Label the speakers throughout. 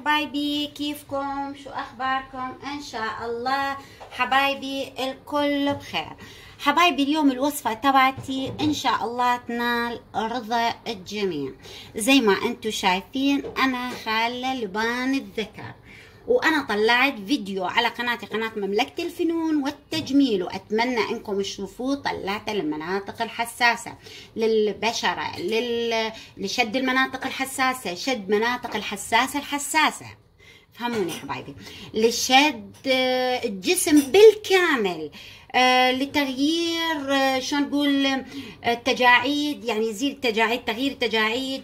Speaker 1: حبايبي، كيفكم؟ شو اخباركم؟ ان شاء الله حبايبي الكل بخير. حبايبي اليوم الوصفة تبعتي ان شاء الله تنال رضا الجميع. زي ما انتم شايفين انا خالة لبان الذكر، وانا طلعت فيديو على قناتي، قناة مملكة الفنون والتجميل، واتمنى انكم تشوفوه. طلعته للمناطق الحساسة للبشرة، لشد المناطق الحساسة، شد مناطق الحساسة فهموني حبايبي، لشد الجسم بالكامل، لتغيير شلون نقول التجاعيد، يعني يزيل التجاعيد، تغيير التجاعيد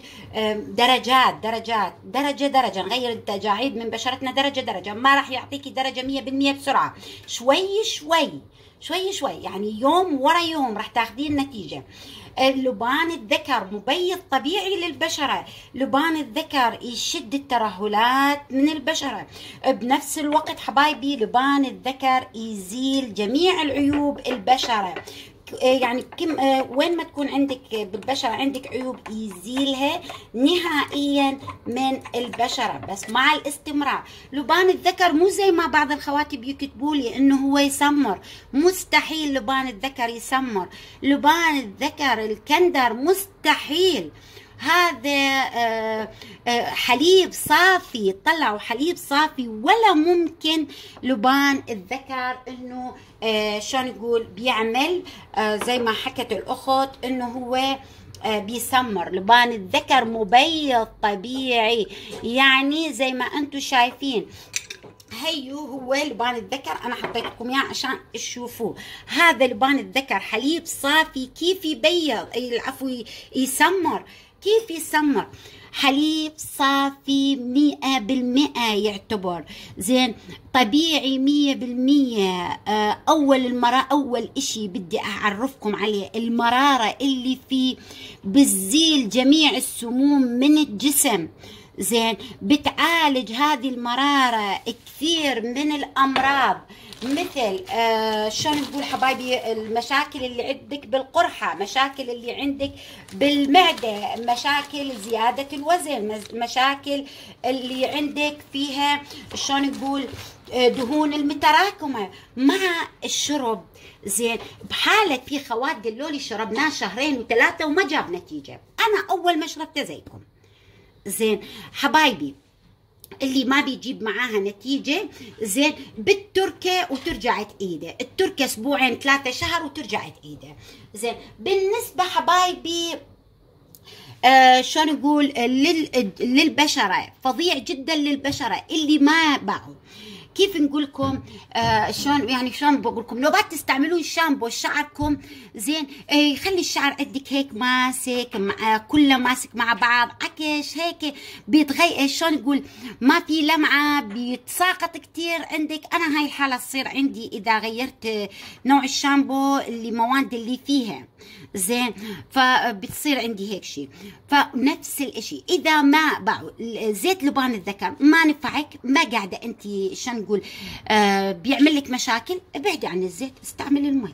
Speaker 1: درجة نغير التجاعيد من بشرتنا درجة. ما راح يعطيكي درجة 100% بسرعة، شوي يعني يوم ورا يوم راح تاخذين نتيجة. لبان الذكر مبيض طبيعي للبشرة، لبان الذكر يشد الترهلات من البشرة، بنفس الوقت حبايبي لبان الذكر يزيل جميع العيوب البشرة. يعني وين ما تكون عندك بالبشرة عندك عيوب يزيلها نهائيا من البشرة، بس مع الاستمرار. لبان الذكر مو زي ما بعض الخواتي بيكتبوا لي انه هو يسمر، مستحيل لبان الذكر يسمر. لبان الذكر الكندر مستحيل. هذا حليب صافي، طلعوا حليب صافي، ولا ممكن لبان الذكر انه شلون نقول بيعمل زي ما حكت الاخت انه هو بيسمر. لبان الذكر مبيض طبيعي، يعني زي ما انتم شايفين. هيو هو لبان الذكر، انا حطيت لكم اياه عشان تشوفوه. هذا لبان الذكر حليب صافي. كيف يبيض، العفو يسمر، كيف يسمر؟ حليب صافي 100% يعتبر زين، طبيعي 100%. أول إشي بدي أعرفكم عليه المرارة اللي فيه، بتزيل جميع السموم من الجسم. زين، بتعالج هذه المرارة كثير من الأمراض، مثل شلون نقول حبايبي المشاكل اللي عندك بالقرحة، مشاكل اللي عندك بالمعدة، مشاكل زيادة الوزن، مشاكل اللي عندك فيها شلون نقول دهون المتراكمة مع الشرب. زين، بحالة في خوات قالوا لي شربناه 2 و3 وما جاب نتيجة، أنا أول ما شربته زيكم. زين حبايبي، اللي ما بيجيب معاها نتيجة، زين بالتركة وترجع تعيده، التركة 2 3 شهر وترجع تعيده. زين، بالنسبة حبايبي شو نقول للبشرة، فظيع جدا للبشرة اللي ما باعوا. كيف نقول لكم شلون، يعني شلون بقول لكم، لو بعد تستعملون شامبو شعركم زين يخلي الشعر عندك هيك ماسك كله ماسك مع بعض، عكش هيك بيتغير، شلون نقول ما في لمعه، بيتساقط كتير عندك. انا هاي الحاله تصير عندي اذا غيرت نوع الشامبو اللي مواد اللي فيها، زين، فبتصير عندي هيك شيء. فنفس الاشي اذا ما باعوا زيت لبان الذكر ما نفعك، ما قاعده انت شو نقول بيعمل لك مشاكل، ابعدي عن الزيت، استعملي المي.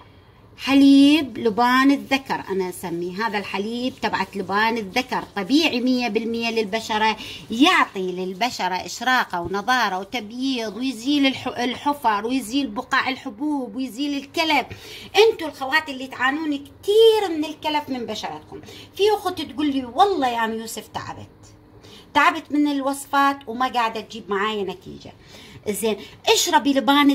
Speaker 1: حليب لبان الذكر انا اسميه، هذا الحليب تبعت لبان الذكر طبيعي 100% للبشره، يعطي للبشره اشراقه ونضاره وتبييض، ويزيل الحفر، ويزيل بقع الحبوب، ويزيل الكلف. انتوا الخوات اللي تعانون كثير من الكلف من بشرتكم، في اخت تقول لي والله يا ام يوسف تعبت من الوصفات وما قاعده تجيب معايا نتيجه. زين، اشربي لبان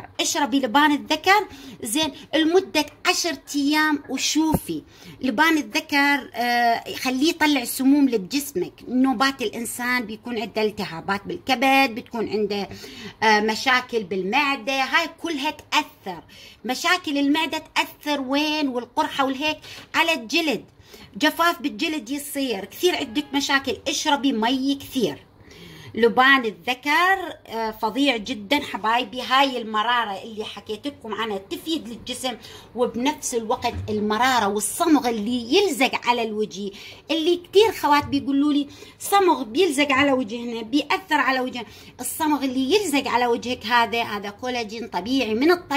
Speaker 1: الذكر زين لمدة 10 أيام وشوفي. لبان الذكر خليه يطلع السموم اللي بجسمك. نوبات الإنسان بيكون عنده التهابات بالكبد، بتكون عنده مشاكل بالمعدة، هاي كلها تأثر. مشاكل المعدة تأثر وين، والقرحة والهيك على الجلد، جفاف بالجلد يصير كثير، عندك مشاكل. اشربي مي كثير. لبان الذكر فظيع جدا حبايبي. هاي المرارة اللي حكيت لكم عنها تفيد للجسم، وبنفس الوقت المرارة والصمغ اللي يلزق على الوجه، اللي كتير خوات بيقولوا لي صمغ بيلزق على وجهنا، بيأثر على وجهنا. الصمغ اللي يلزق على وجهك هذا كولاجين طبيعي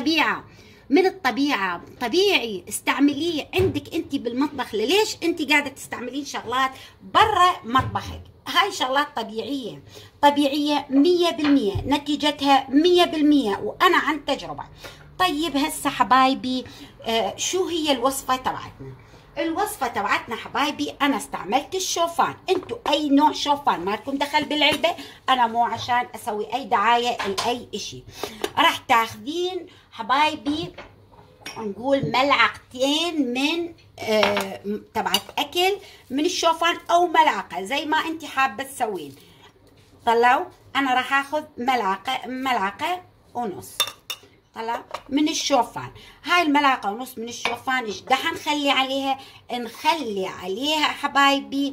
Speaker 1: من الطبيعة طبيعي، استعمليه عندك انت بالمطبخ. ليش انت قاعدة تستعملين شغلات برا مطبخك؟ هاي شغلات طبيعية، طبيعية 100%، نتيجتها 100%، وأنا عن تجربة. طيب هسه حبايبي شو هي الوصفة تبعتنا؟ الوصفة تبعتنا حبايبي، أنا استعملت الشوفان، أنتوا أي نوع شوفان ما لكم دخل بالعلبة، أنا مو عشان أسوي أي دعاية لأي إشي. راح تاخذين حبايبي نقول ملعقتين من تبعت أكل من الشوفان، أو ملعقة زي ما أنت حابة تسوين. طلعوا أنا راح آخذ ملعقة ونص طلع من الشوفان. هاي الملعقة ونص من الشوفان ايش دحين نخلي عليها حبايبي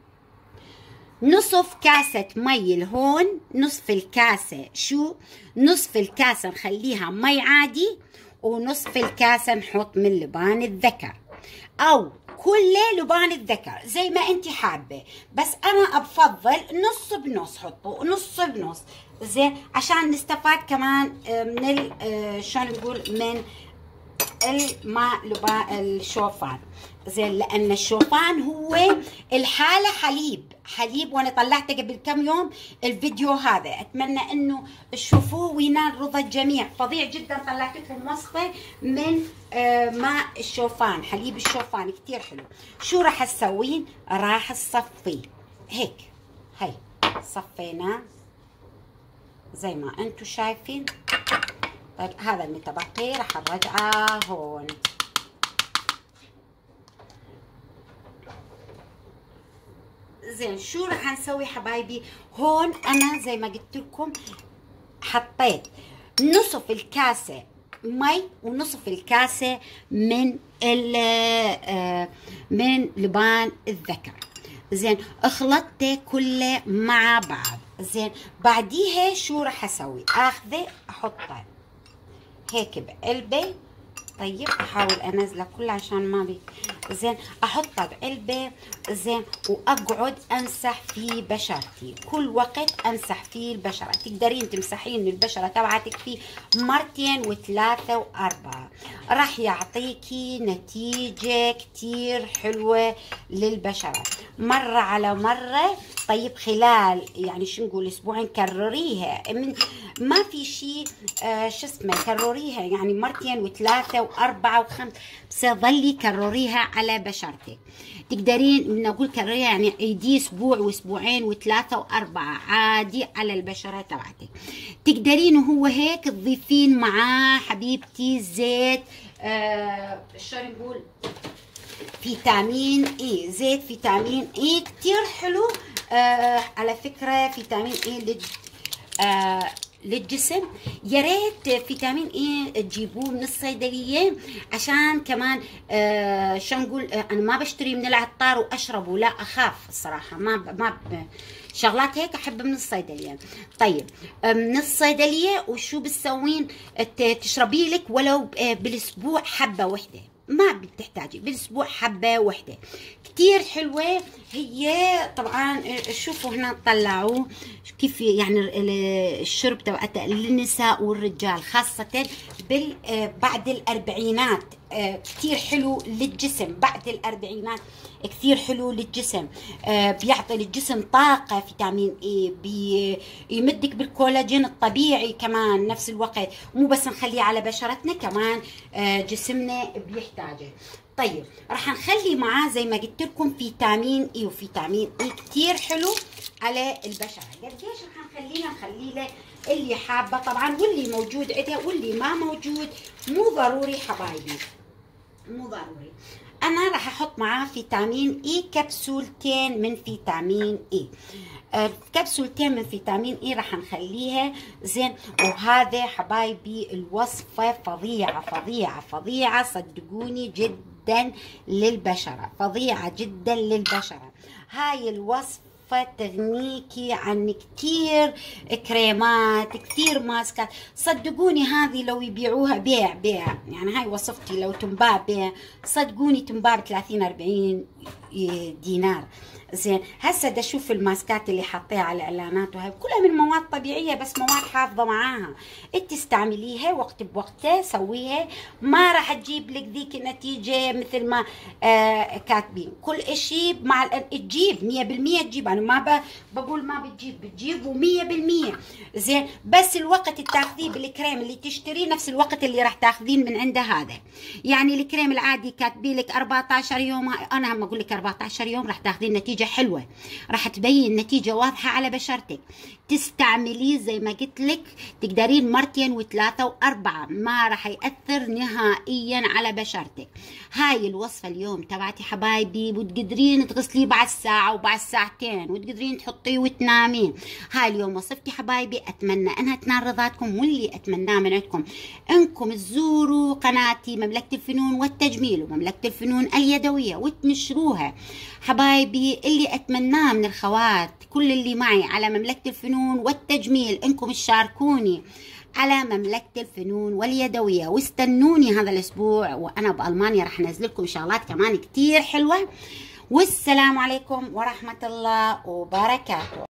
Speaker 1: نصف كاسة مي لهون، نصف الكاسة نصف الكاسة نخليها مي عادي، ونصف الكاسة نحط من لبان الذكر، او كل لبان الذكر زي ما انت حابة، بس انا بفضل نص بنص، حطوا نص بنص زين عشان نستفاد كمان من شلون نقول من الماء الشوفان زين، لان الشوفان هو الحاله حليب، وانا طلعته قبل كم يوم الفيديو هذا، اتمنى انه تشوفوه وينال رضا الجميع، فظيع جدا. طلعت لكم وصفه من ماء الشوفان، حليب الشوفان كثير حلو. شو راح تسوين؟ راح تصفيه هيك، هي صفيناه زي ما انتم شايفين. طيب هذا المتبقي راح نرجعه هون. زين شو راح نسوي حبايبي؟ هون انا زي ما قلت لكم حطيت نصف الكاسه مي ونصف الكاسه من لبان الذكر. زين اخلطته كله مع بعض. زين بعديها شو راح اسوي؟ اخذه احطه هيك بعلبه. طيب احاول انزله كله عشان ما بي. زين احطه بعلبه زين، واقعد امسح فيه بشرتي، كل وقت امسح فيه البشره. تقدرين تمسحين البشره تبعتك فيه مرتين وثلاثه واربعه، راح يعطيكي نتيجه كتير حلوه للبشره مره على مره. طيب خلال يعني شو نقول اسبوعين كرريها، من ما في شيء شو اسمه، كرريها يعني مرتين وثلاثه واربعه وخمس، بس ظلي كرريها على بشرتك. تقدرين نقول كرريها يعني عيدي اسبوع واسبوعين وثلاثه واربعه عادي على البشره تبعتك. تقدرين وهو هيك تضيفين معاه حبيبتي زيت شو نقول فيتامين اي، زيت فيتامين اي كتير حلو. على فكرة فيتامين اي للجسم، يا ريت فيتامين اي تجيبوه من الصيدلية، عشان كمان شو نقول انا ما بشتري من العطار واشربه، لا اخاف الصراحة، ما شغلات هيك احب من الصيدلية. طيب من الصيدلية وشو بتسوين؟ تشربي لك ولو بالاسبوع حبة وحدة، ما بتحتاجي بالاسبوع حبه وحده، كتير حلوه هي. طبعا شوفوا هنا طلعوه كيف يعني الشرب تبعته للنساء والرجال خاصه بعد الاربعينات، كتير حلو للجسم. بعد الاربعينات كثير حلو للجسم، بيعطي للجسم طاقة. فيتامين اي يمدك بالكولاجين الطبيعي كمان نفس الوقت، مو بس نخليه على بشرتنا، كمان جسمنا بيحتاجه. طيب راح نخلي معاه زي ما قلت لكم فيتامين اي، وفيتامين اي كثير حلو على البشرة. قديش راح نخلي له اللي حابة طبعا، واللي موجود عندها واللي ما موجود، مو ضروري حبايبي، مو ضروري. انا راح احط معاه فيتامين اي، كبسولتين من فيتامين اي، كبسولتين من فيتامين اي راح نخليها زين. وهذا حبايبي الوصفه فظيعه فظيعه فظيعه، صدقوني جدا للبشره، فظيعه جدا للبشره. هاي الوصفه تغنيكي عن كتير كريمات، كتير ماسكات، صدقوني هذه لو يبيعوها بيع يعني هاي وصفتي لو تنباع بيع، صدقوني تنباع ب30-40 دينار. زين هسه دا شوف الماسكات اللي حاطيها على الاعلانات، وهي كلها من مواد طبيعيه، بس مواد حافظه معاها، انت استعمليها وقت بوقته، سويها، ما راح تجيب لك ذيك النتيجه مثل ما كاتبين. كل اشي مع تجيب 100% تجيب، انا يعني ما بقول ما بتجيب و100%. زين، بس الوقت تاخذيه بالكريم اللي تشتريه نفس الوقت اللي راح تاخذين من عنده هذا. يعني الكريم العادي كاتبي لك 14 يوم، انا هم اقول لك 14 يوم راح تاخذين نتيجه حلوه، راح تبين نتيجه واضحه على بشرتك. تستعمليه زي ما قلت لك، تقدرين مرتين وثلاثه واربعه، ما راح ياثر نهائيا على بشرتك. هاي الوصفه اليوم تبعتي حبايبي، وتقدرين تغسليه بعد ساعه وبعد ساعتين، وتقدرين تحطيه وتنامين. هاي اليوم وصفتي حبايبي، اتمنى انها تنال رضاكم، واللي اتمناه من عندكم انكم تزوروا قناتي مملكه الفنون والتجميل ومملكه الفنون اليدويه وتنشروها حبايبي. اللي اتمناه من الخوات كل اللي معي على مملكه الفنون والتجميل انكم تشاركوني على مملكة الفنون واليدوية، واستنوني هذا الأسبوع وأنا بألمانيا راح أنزل لكم شغلات كمان كتير حلوة. والسلام عليكم ورحمة الله وبركاته.